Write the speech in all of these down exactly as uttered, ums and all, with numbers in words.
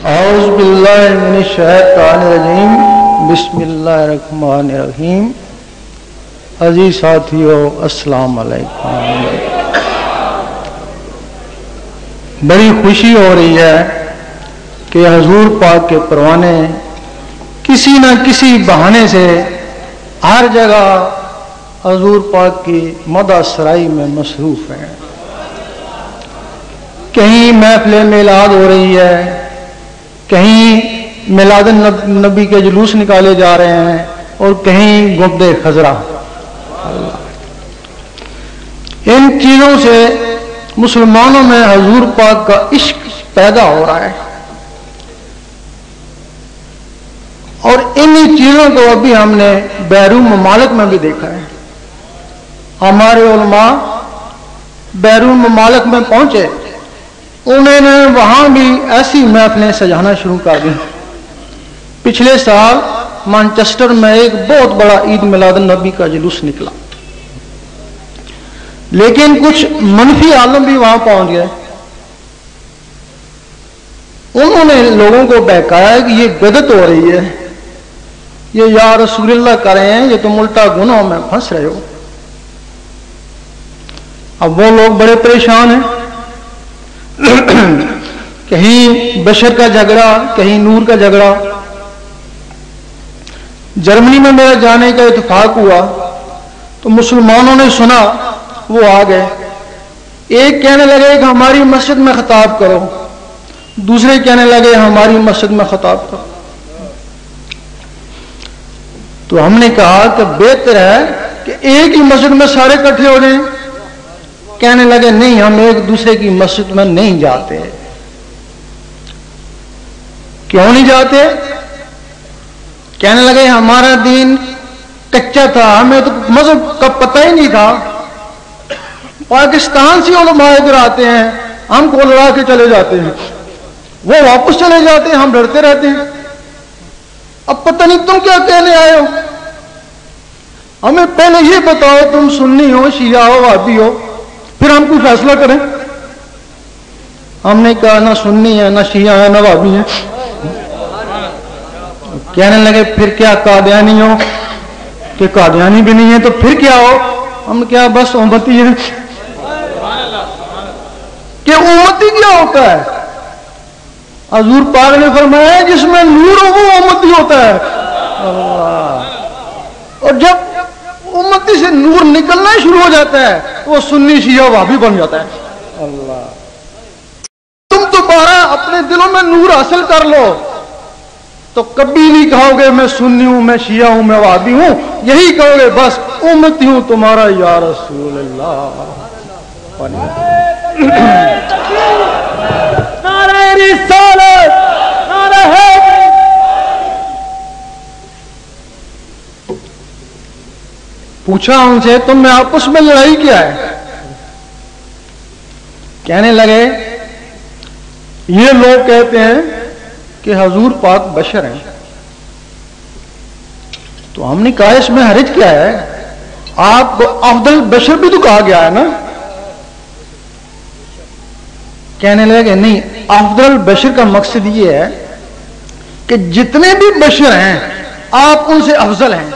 اعوذ باللہ من الشیطان الرجیم بسم اللہ الرحمن الرحیم. عزیز ساتھیو السلام علیکم. بڑی خوشی ہو رہی ہے کہ حضور پاک کے پروانے کسی نہ کسی بہانے سے ہر جگہ حضور پاک کی مدح سرائی میں مصروف ہیں. کہیں محفل میلاد ہو رہی ہے، کہیں میلاد النبی کے جلوس نکالے جا رہے ہیں، اور کہیں گنبد خضرا. ان چیزوں سے مسلمانوں میں حضور پاک کا عشق پیدا ہو رہا ہے، اور انہی چیزوں کو ابھی ہم نے بیرون ممالک میں بھی دیکھا ہے. ہمارے علماء بیرون ممالک میں پہنچے، انہوں نے وہاں بھی ایسی محفلیں سجانا شروع کر دی. پچھلے سال مانچسٹر میں ایک بہت بڑا عید میلاد النبی کا جلوس نکلا، لیکن کچھ منفی عالم بھی وہاں پہنچ گئے. انہوں نے لوگوں کو بہکایا کہ یہ بدعت ہو رہی ہے، یہ یا رسول اللہ کر رہے ہیں، یہ تم الٹا گناہوں میں پھنس رہے ہو. اب وہ لوگ بڑے پریشان ہیں. کہیں بشر کا جھگڑا، کہیں نور کا جھگڑا. جرمنی میں میرا جانے کا اتفاق ہوا تو مسلمانوں نے سنا، وہ آ گئے. ایک کہنے لگے کہ ہماری مسجد میں خطاب کرو، دوسرے کہنے لگے ہماری مسجد میں خطاب کرو. تو ہم نے کہا کہ بہتر ہے کہ ایک ہی مسجد میں سارے اکٹھے ہو جائیں. کہنے لگے نہیں، ہم ایک دوسرے کی مسجد میں نہیں جاتے. کیوں نہیں جاتے؟ کہنے لگے ہمارا دین کچا تھا، ہمیں تو مذہب کا پتہ ہی نہیں تھا. پاکستان سے علماء ادھر آتے ہیں، ہم کو لڑا کے چلے جاتے ہیں، وہ واپس چلے جاتے ہیں، ہم ڈرتے رہتے ہیں. اب پتہ نہیں تم کیا کہنے آئے ہو، ہمیں پہلے یہ بتاؤ تم سنی ہو، شیعہ ہو، وہابی ہو، پھر ہم کوئی فیصلہ کریں. ہم نے کہا نہ سنی ہے، نہ شیعہ ہے، نہ وہابی ہے. کہنے لگے پھر کیا قادیانی ہو؟ کہ قادیانی بھی نہیں ہے. تو پھر کیا ہو؟ ہم کیا بس امتی ہیں. کہ امتی کیا ہوتا ہے؟ حضور پاک نے فرمایا جس میں نور ہو وہ امتی ہوتا ہے. اور جب امتی سے نور نکلنا شروع ہو جاتا ہے وہ سنی شیعہ وہابی بن جاتا ہے. اللہ، تم دوبارہ اپنے دلوں میں نور حاصل کر لو تو کبھی نہیں کہو گے میں سنی ہوں، میں شیعہ ہوں، میں وہابی ہوں. یہی کہو گے بس امتی ہوں تمہارا یا رسول اللہ. نعرہ رسالت، نعرہ حیدر. پوچھا ان سے تم میں آپس میں لڑائی کیا ہے؟ کہنے لگے یہ لوگ کہتے ہیں کہ حضور پاک بشر ہیں. تو ہم نے کہا اس میں حرج کیا ہے؟ آپ کو افضل بشر بھی تو کہا گیا ہے نا. کہنے لگے نہیں، افضل بشر کا مقصد یہ ہے کہ جتنے بھی بشر ہیں آپ ان سے افضل ہیں.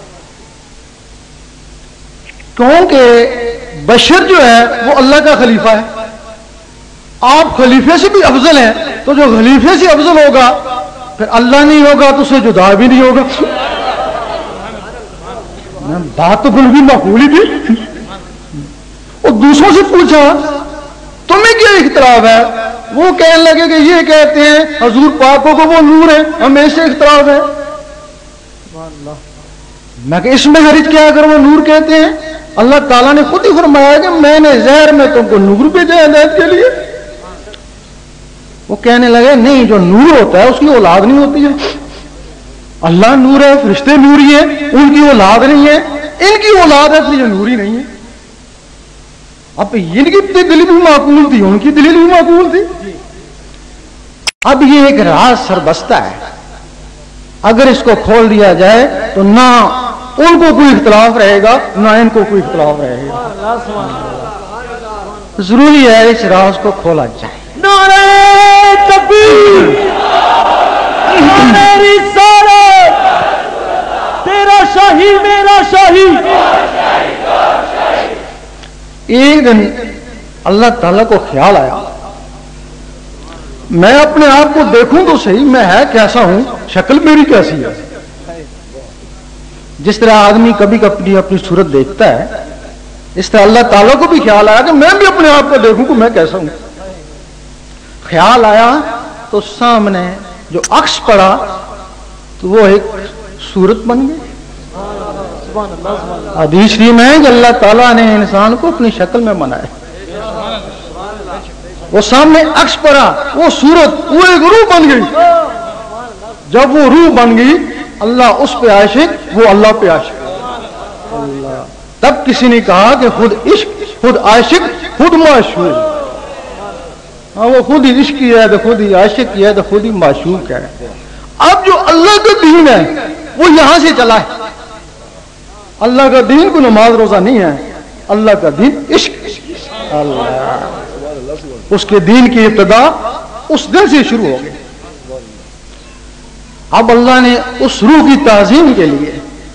کیونکہ بشر جو ہے وہ اللہ کا خلیفہ ہے، آپ خلیفے سے بھی افضل ہیں. تو جو خلیفے سے افضل ہوگا پھر اللہ نہیں ہوگا تو اسے جدا بھی نہیں ہوگا. بات تو بالکل معقول ہی تھی. اور دوسروں سے پوچھا تمہیں کیا اختلاف ہے؟ وہ کہنے لگے کہ یہ کہتے ہیں حضور پاکوں کو وہ نور ہے، ہمیں اس سے اختلاف ہے. میں کہ اس میں حرج کیا اگر وہ نور کہتے ہیں؟ اللہ تعالیٰ نے خود ہی فرمایا کہ میں نے زہر میں تم کو نور بھیجا ہے ہدایت کے لیے. وہ کہنے لگے نہیں، جو نور ہوتا ہے اس کی اولاد نہیں ہوتی ہے. اللہ نور ہے، فرشتے نوری ہیں، ان کی اولاد نہیں ہے. ان کی اولاد ہے اس لیے نوری نہیں ہے. اب ان کی دلیل بھی معقول تھی، ان کی دلیل بھی معقول تھی. اب یہ ایک راز سربستہ ہے، اگر اس کو کھول دیا جائے تو نہ ان کو کوئی اختلاف رہے گا نہ ان کو کوئی اختلاف رہے گا. ضروری ہے اس راز کو کھولا جائے. نعرہ تکبیر، نعرہ رسالت، تیرا شاہی میرا شاہی۔ ایک دن اللہ تعالیٰ کو خیال آیا میں اپنے آپ کو دیکھوں تو صحیح میں ہے کیسا ہوں، شکل میری کیسی ہے۔ جس طرح آدمی کبھی کبھی اپنی صورت دیکھتا ہے اس طرح اللہ تعالیٰ کو بھی خیال آیا کہ میں بھی اپنے آپ کو دیکھوں کہ میں کیسا ہوں۔ خیال آیا تو سامنے جو عکس پڑا تو وہ ایک صورت بن گئی۔ حدیث شریف میں ہے کہ اللہ تعالیٰ نے انسان کو اپنی شکل میں بنایا، وہ سامنے عکس پڑا وہ صورت وہ ایک روح بن گئی۔ جب وہ روح بن گئی اللہ اس پہ عاشق وہ اللہ پہ عاشق۔ اللہ تب کسی نے کہا کہ خود عشق خود عاشق خود معشوق، ہاں وہ خود ہی عشق کیا ہے تو خود ہی عاشق کیا ہے تو خود ہی معشوق ہے۔ اب جو اللہ کا دین ہے وہ یہاں سے چلا ہے۔ اللہ کا دین کو نماز روزہ نہیں ہے، اللہ کا دین عشق۔ اللہ اس کے دین کی ابتدا اس دن سے شروع ہو گئی۔ اب اللہ نے اس روح کی تعظیم کے لیے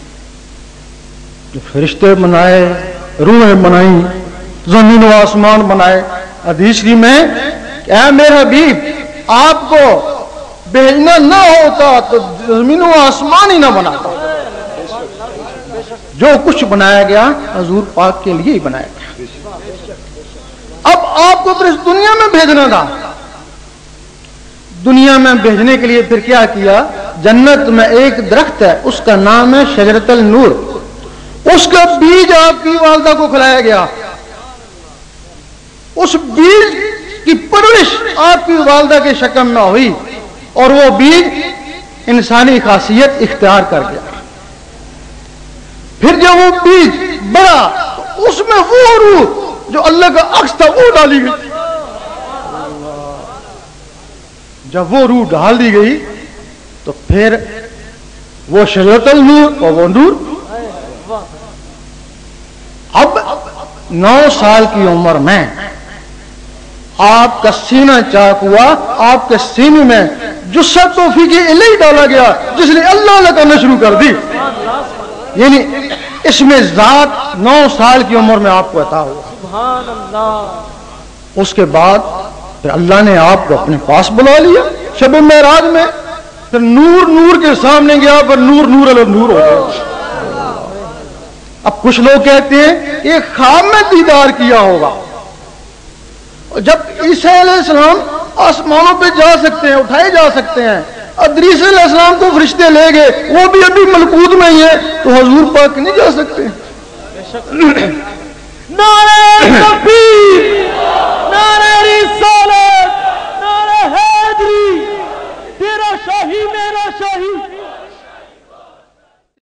جو فرشتے بنائے، روحیں بنائیں، زمین و آسمان بنائے۔ حدیث شریف میں کہ اے میرے حبیب آپ کو بھیجنا نہ ہوتا تو زمین و آسمان ہی نہ بناتا۔ جو کچھ بنایا گیا حضور پاک کے لیے ہی بنایا گیا۔ اب آپ کو پھر اس دنیا میں بھیجنا تھا، دنیا میں بھیجنے کے لیے پھر کیا کیا؟ جنت میں ایک درخت ہے اس کا نام ہے شجرۃ النور، اس کا بیج آپ کی والدہ کو کھلایا گیا۔ اس بیج کی پرورش آپ کی والدہ کے شکم میں ہوئی اور وہ بیج انسانی خاصیت اختیار کر گیا۔ پھر جب وہ بیج بڑا تو اس میں وہ روح جو اللہ کا عکس تھا وہ ڈالی گئی۔ جب وہ روح ڈال دی گئی تو پھر وہ شجرۃ النور اور وہ نور۔ اب نو سال کی عمر میں آپ کا سینہ چاک ہوا، آپ کے سینے میں جسد توفیق الہی ڈالا گیا جس نے اللہ اللہ کرنا شروع کر دی، یعنی اس میں ذات نو سال کی عمر میں آپ کو عطا ہوا۔ سبحان اللہ۔ اس کے بعد پھر اللہ نے آپ کو اپنے پاس بلا لیا شب معراج میں، پھر نور نور کے سامنے گیا، پھر نور نور علی نور ہو گیا۔ اب کچھ لوگ کہتے ہیں کہ خواب میں دیدار کیا ہوگا۔ جب عیسیٰ علیہ السلام آسمانوں پہ جا سکتے ہیں، اٹھائے جا سکتے ہیں، ادریس علیہ السلام کو فرشتے لے گئے، وہ بھی ابھی ملکوت میں ہی ہے، تو حضور پاک نہیں جا سکتے؟ نعرہ تکبیر، نعرہ رسالت۔